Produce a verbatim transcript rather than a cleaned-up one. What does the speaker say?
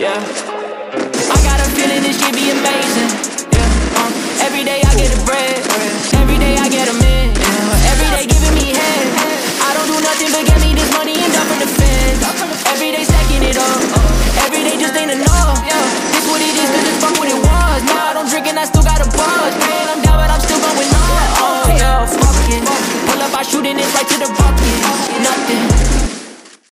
yeah. I got a feeling this shit be amazing, yeah. um, Every day I get a bread, every day I get a man, yeah. Every day giving me head. I don't do nothing but get me this money and dump in the fence. Every day stacking it up, every day just ain't enough, yeah. This what it is, cause it's fuck what it was. Now I don't drink and I still got a buzz. Man, I'm down but I'm still going on, oh yeah, fuck it. Pull up, I shoot and it's right to the bucket.